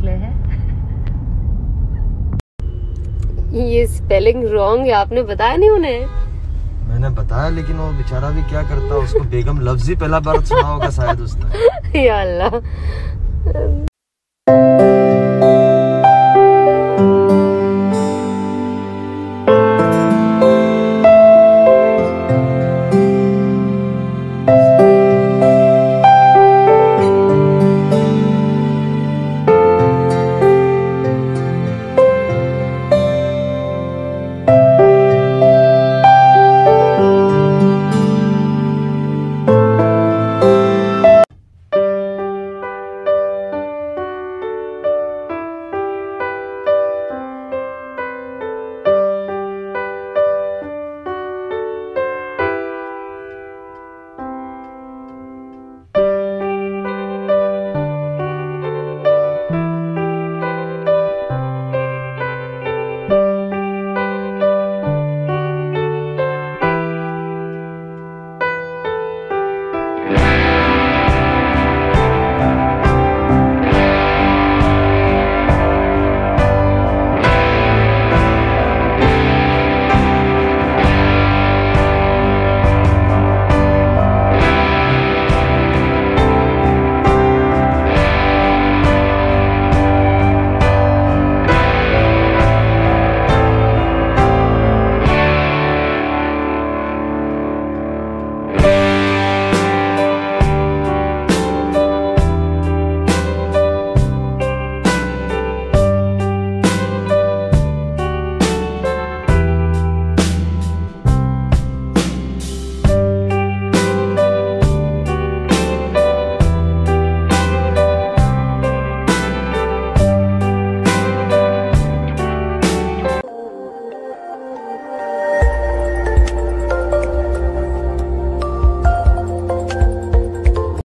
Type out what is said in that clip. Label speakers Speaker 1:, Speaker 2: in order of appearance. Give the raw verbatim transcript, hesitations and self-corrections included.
Speaker 1: निकले हैं।
Speaker 2: ये स्पेलिंग रॉन्ग है, आपने बताया नहीं उन्हें?
Speaker 3: मैंने बताया, लेकिन वो बेचारा भी क्या करता, उसको बेगम लफ्ज ही पहला बार सुना होगा शायद उसने।
Speaker 2: या अल्लाह।